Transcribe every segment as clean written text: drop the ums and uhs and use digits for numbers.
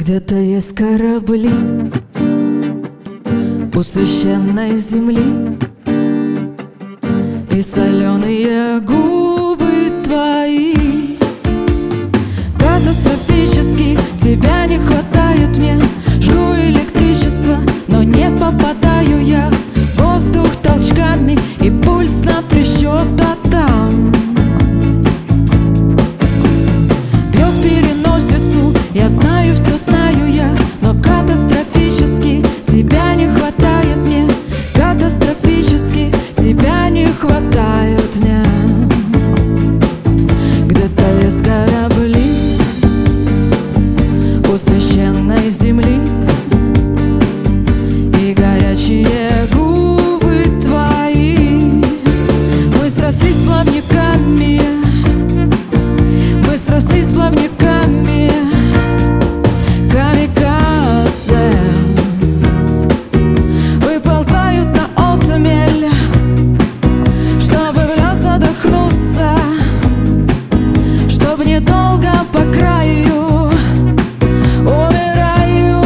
Где-то есть корабли у священной земли, и соленые губы твои. Катастрофически тебя не хватает мне. Жгу электричество, но не попадаю я. Воздух толчками и пульс натрещет, а там бьет в переносицу. Я знаю, все знаю я, но катастрофически тебя не хватает мне. Катастрофически тебя не хватает мне. Где-то есть корабли у священной земли, и горячие губы твои. Мы срослись плавниками, мы срослись плавниками. Камикадзе выползают на отмель, чтобы в лед задохнуться, чтоб недолго по краю. Умираю.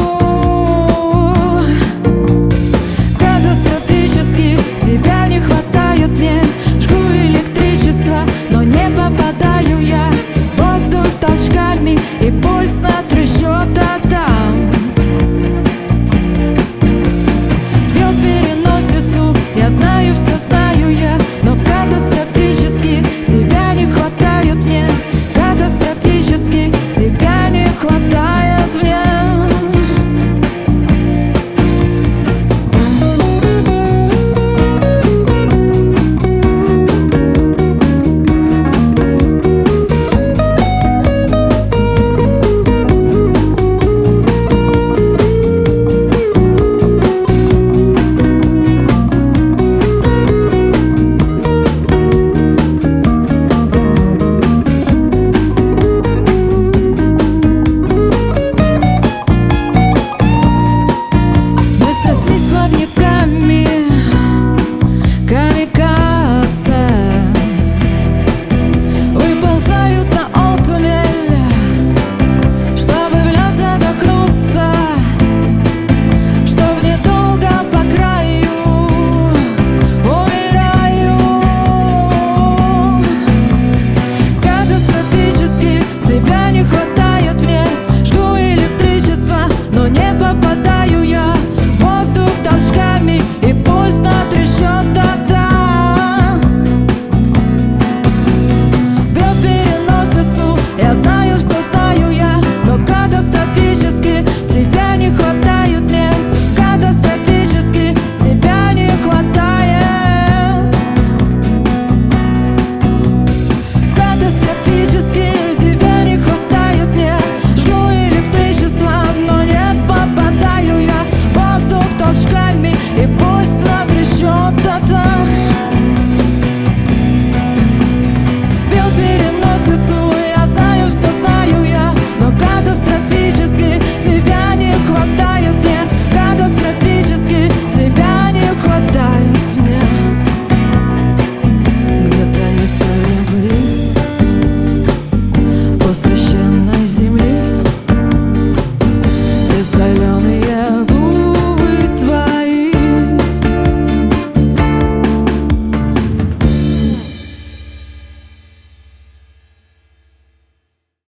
Катастрофически тебя не хватает мне. Жгу электричество, но не попадаю я. Воздух толчками и пульс на